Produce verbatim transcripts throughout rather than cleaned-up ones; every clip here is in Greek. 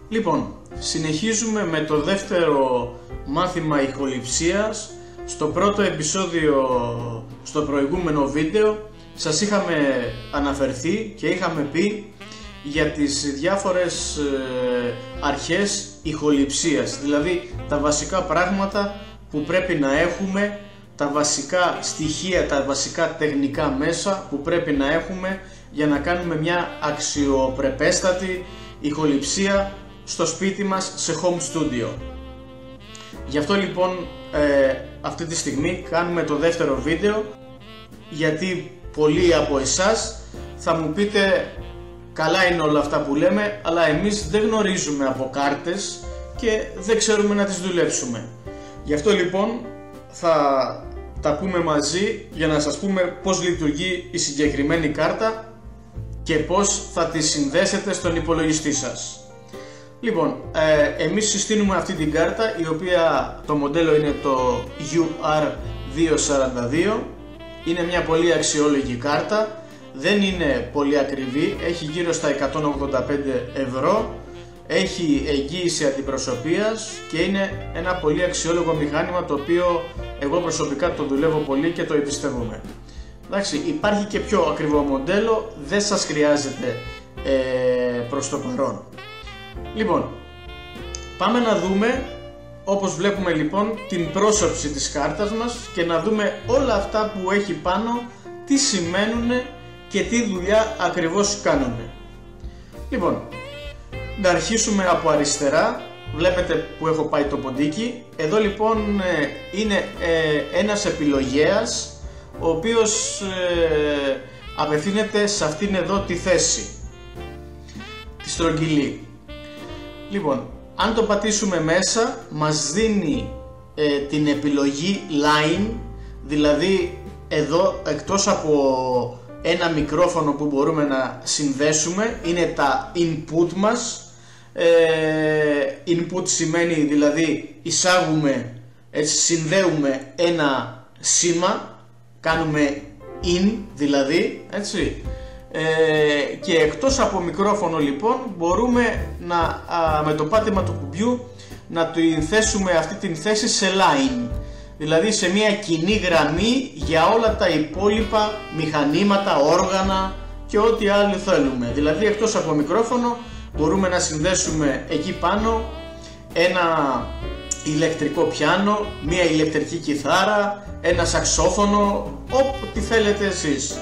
Λοιπόν, συνεχίζουμε με το δεύτερο μάθημα ηχοληψίας. Στο πρώτο επεισόδιο, στο προηγούμενο βίντεο, σας είχαμε αναφερθεί και είχαμε πει για τις διάφορες ε, αρχές ηχοληψίας, δηλαδή τα βασικά πράγματα που πρέπει να έχουμε, τα βασικά στοιχεία, τα βασικά τεχνικά μέσα που πρέπει να έχουμε για να κάνουμε μια αξιοπρεπέστατη ηχοληψία στο σπίτι μας σε home studio. Γι' αυτό λοιπόν ε, αυτή τη στιγμή κάνουμε το δεύτερο βίντεο, γιατί πολλοί από εσάς θα μου πείτε καλά είναι όλα αυτά που λέμε, αλλά εμείς δεν γνωρίζουμε από κάρτες και δεν ξέρουμε να τις δουλέψουμε. Γι' αυτό λοιπόν θα τα πούμε μαζί για να σας πούμε πώς λειτουργεί η συγκεκριμένη κάρτα και πώς θα τη συνδέσετε στον υπολογιστή σας. Λοιπόν, ε, εμείς συστήνουμε αυτή την κάρτα, η οποία το μοντέλο είναι το γιου αρ διακόσια σαράντα δύο. Είναι μια πολύ αξιόλογη κάρτα, δεν είναι πολύ ακριβή, έχει γύρω στα εκατόν ογδόντα πέντε ευρώ, έχει εγγύηση αντιπροσωπείας και είναι ένα πολύ αξιόλογο μηχάνημα, το οποίο εγώ προσωπικά το δουλεύω πολύ και το εμπιστεύομαι. Εντάξει, υπάρχει και πιο ακριβό μοντέλο, δεν σας χρειάζεται ε, προς το παρόν. Λοιπόν, πάμε να δούμε, όπως βλέπουμε λοιπόν, την πρόσωψη της κάρτας μας και να δούμε όλα αυτά που έχει πάνω, τι σημαίνουν και τι δουλειά ακριβώς κάνουν. Λοιπόν, να αρχίσουμε από αριστερά. Βλέπετε που έχω πάει το ποντίκι. Εδώ λοιπόν είναι ένας επιλογέας, ο οποίος απευθύνεται σε αυτήν εδώ τη θέση, τη στρογγυλή. Λοιπόν, αν το πατήσουμε μέσα, μας δίνει ε, την επιλογή line, δηλαδή εδώ εκτός από ένα μικρόφωνο που μπορούμε να συνδέσουμε, είναι τα input μας. ε, input σημαίνει δηλαδή εισάγουμε, έτσι, συνδέουμε ένα σήμα, κάνουμε in δηλαδή, έτσι. Ε, και εκτός από μικρόφωνο λοιπόν μπορούμε να, α, με το πάτημα του κουμπιού να του θέσουμε αυτή την θέση σε line, δηλαδή σε μια κοινή γραμμή για όλα τα υπόλοιπα μηχανήματα, όργανα και ό,τι άλλο θέλουμε. Δηλαδή εκτός από μικρόφωνο μπορούμε να συνδέσουμε εκεί πάνω ένα ηλεκτρικό πιάνο, μια ηλεκτρική κιθάρα, ένα σαξόφωνο, ό,τι θέλετε εσείς.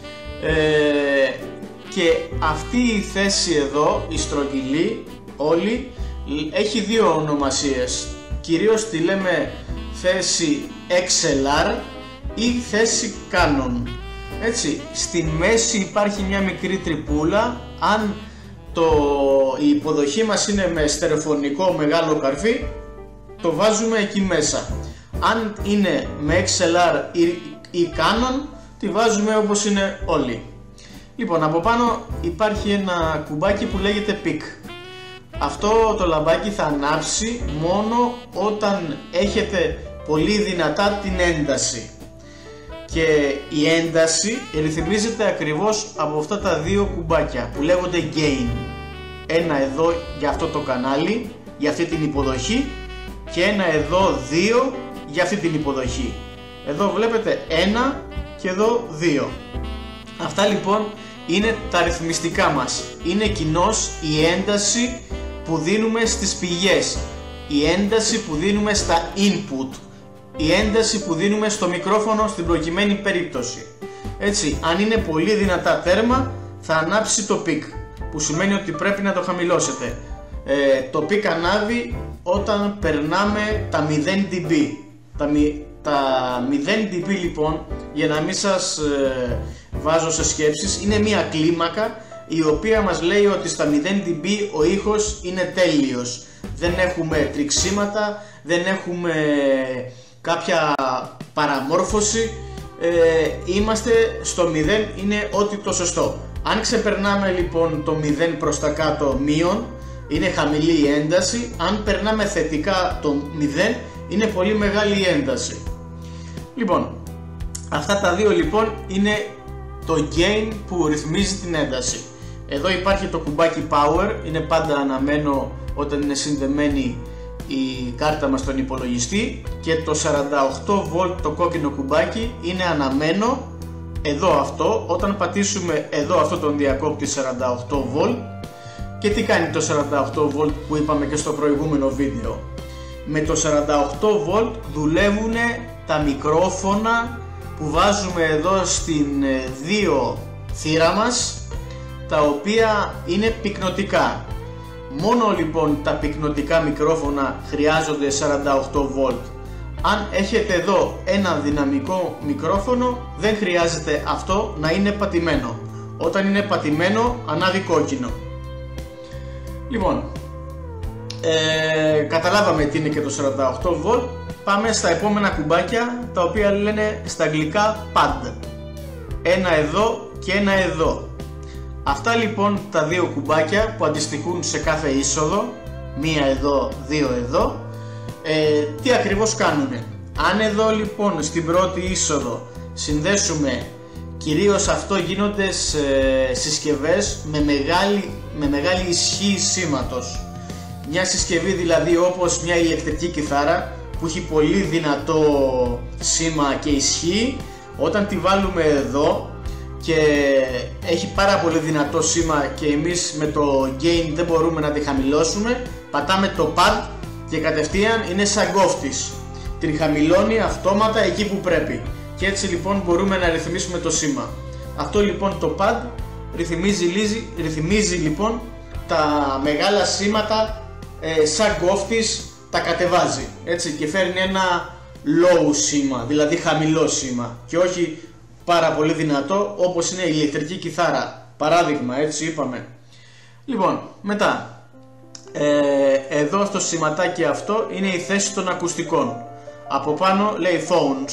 Ε, και αυτή η θέση εδώ, η στρογγυλή όλη, έχει δύο ονομασίες. Κυρίως τη λέμε θέση εξ ελ αρ ή θέση Canon. Έτσι, στη μέση υπάρχει μια μικρή τρυπούλα. Αν το, η υποδοχή μας είναι με στερεοφωνικό μεγάλο καρφί, το βάζουμε εκεί μέσα. Αν είναι με εξ ελ αρ ή, ή Canon, τη βάζουμε όπως είναι όλοι. Λοιπόν, από πάνω υπάρχει ένα κουμπάκι που λέγεται pick. Αυτό το λαμπάκι θα ανάψει μόνο όταν έχετε πολύ δυνατά την ένταση. Και η ένταση ρυθμίζεται ακριβώς από αυτά τα δύο κουμπάκια που λέγονται gain. Ένα εδώ για αυτό το κανάλι, για αυτή την υποδοχή, και ένα εδώ δύο για αυτή την υποδοχή. Εδώ βλέπετε ένα και εδώ δύο. Αυτά λοιπόν είναι τα ρυθμιστικά μας. Είναι κοινώς η ένταση που δίνουμε στις πηγές, η ένταση που δίνουμε στα input, η ένταση που δίνουμε στο μικρόφωνο στην προκειμένη περίπτωση. Έτσι, αν είναι πολύ δυνατά τέρμα θα ανάψει το peak, που σημαίνει ότι πρέπει να το χαμηλώσετε. Ε, το peak ανάβει όταν περνάμε τα μηδέν decibel. Τα, τα μηδέν decibel λοιπόν, για να μην σας ε, βάζω σε σκέψεις, είναι μια κλίμακα η οποία μας λέει ότι στα μηδέν decibel ο ήχος είναι τέλειος. Δεν έχουμε τριξίματα, δεν έχουμε κάποια παραμόρφωση, ε, είμαστε στο μηδέν, είναι ό,τι το σωστό. Αν ξεπερνάμε λοιπόν το μηδέν προς τα κάτω, μείον, είναι χαμηλή η ένταση. Αν περνάμε θετικά το μηδέν, είναι πολύ μεγάλη η ένταση. Λοιπόν, αυτά τα δύο λοιπόν είναι το gain που ρυθμίζει την ένταση. Εδώ υπάρχει το κουμπάκι Power, είναι πάντα αναμένο όταν είναι συνδεμένη η κάρτα μας στον υπολογιστή, και το σαράντα οκτώ βολτ το κόκκινο κουμπάκι είναι αναμένο εδώ αυτό, όταν πατήσουμε εδώ αυτό τον διακόπτη σαράντα οκτώ βολτ. Και τι κάνει το σαράντα οκτώ βολτ που είπαμε και στο προηγούμενο βίντεο? Με το σαράντα οκτώ βολτ δουλεύουν τα μικρόφωνα που βάζουμε εδώ στην δύο θύρα μας, τα οποία είναι πυκνοτικά. Μόνο λοιπόν τα πυκνοτικά μικρόφωνα χρειάζονται σαράντα οκτώ βολτ. Αν έχετε εδώ ένα δυναμικό μικρόφωνο, δεν χρειάζεται αυτό να είναι πατημένο. Όταν είναι πατημένο ανάβει κόκκινο. Λοιπόν, ε, καταλάβαμε τι είναι και το σαράντα οκτώ βολτ. Πάμε στα επόμενα κουμπάκια, τα οποία λένε στα αγγλικά pad. Ένα εδώ και ένα εδώ. Αυτά λοιπόν τα δύο κουμπάκια που αντιστοιχούν σε κάθε είσοδο, μία εδώ, δύο εδώ, ε, τι ακριβώς κάνουνε? Αν εδώ λοιπόν στην πρώτη είσοδο συνδέσουμε, κυρίως αυτό γίνονται σε συσκευές με μεγάλη, με μεγάλη ισχύ σήματος. Μια συσκευή δηλαδή όπως μια ηλεκτρική κιθάρα που έχει πολύ δυνατό σήμα και ισχύ, όταν τη βάλουμε εδώ και έχει πάρα πολύ δυνατό σήμα και εμείς με το gain δεν μπορούμε να τη χαμηλώσουμε, πατάμε το pad και κατευθείαν είναι σαν κόφτης. Την χαμηλώνει αυτόματα εκεί που πρέπει και έτσι λοιπόν μπορούμε να ρυθμίσουμε το σήμα. Αυτό λοιπόν το pad ρυθμίζει, ρυθμίζει, ρυθμίζει λοιπόν τα μεγάλα σήματα ε, σαν κόφτης, τα κατεβάζει έτσι και φέρνει ένα low σήμα, δηλαδή χαμηλό σήμα και όχι πάρα πολύ δυνατό όπως είναι η ηλεκτρική κιθάρα, παράδειγμα, έτσι είπαμε. Λοιπόν, μετά ε, εδώ στο σηματάκι αυτό είναι η θέση των ακουστικών. Από πάνω λέει phones.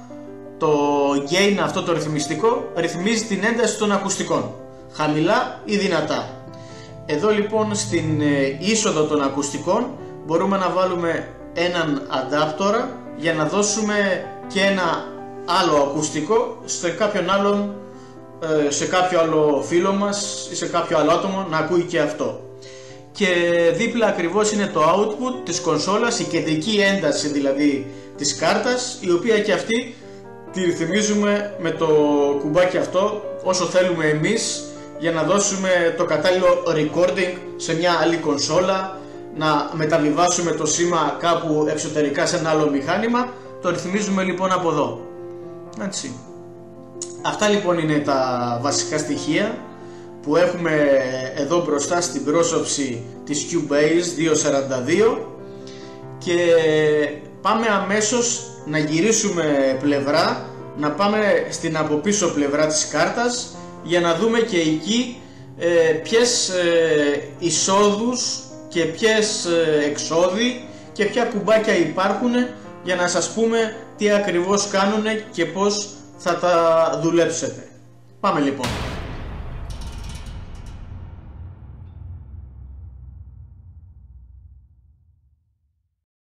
Το gain αυτό το ρυθμιστικό ρυθμίζει την ένταση των ακουστικών, χαμηλά ή δυνατά. Εδώ λοιπόν στην ε, είσοδο των ακουστικών μπορούμε να βάλουμε έναν αντάπτορα για να δώσουμε και ένα άλλο ακουστικό σε κάποιον άλλον, σε κάποιο άλλο φίλο μας ή σε κάποιο άλλο άτομο να ακούει και αυτό. Και δίπλα ακριβώς είναι το output της κονσόλας, η κεντρική ένταση δηλαδή της κάρτας, η οποία και αυτή τη ρυθμίζουμε με το κουμπάκι αυτό όσο θέλουμε εμείς για να δώσουμε το κατάλληλο recording σε μια άλλη κονσόλα, να μεταβιβάσουμε το σήμα κάπου εξωτερικά σε ένα άλλο μηχάνημα. Το ρυθμίζουμε λοιπόν από εδώ. Έτσι. Αυτά λοιπόν είναι τα βασικά στοιχεία που έχουμε εδώ μπροστά στην πρόσωψη της Cubase διακόσια σαράντα δύο και πάμε αμέσως να γυρίσουμε πλευρά, να πάμε στην από πίσω πλευρά της κάρτας για να δούμε και εκεί ε, ποιες ε, εισόδους και ποιες ε, εξόδοι και ποια κουμπάκια υπάρχουν για να σας πούμε τι ακριβώς κάνουν και πώς θα τα δουλέψετε. Πάμε λοιπόν.